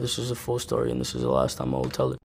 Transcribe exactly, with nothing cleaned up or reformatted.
this is a full story and this is the last time I will tell it.